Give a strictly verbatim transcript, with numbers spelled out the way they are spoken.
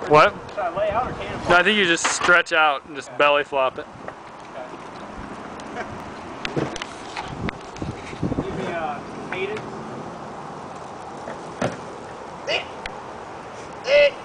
What? Should I lay out or cannonball? No, I think you just stretch out and just okay. belly flop it. Okay. Give me a cadence.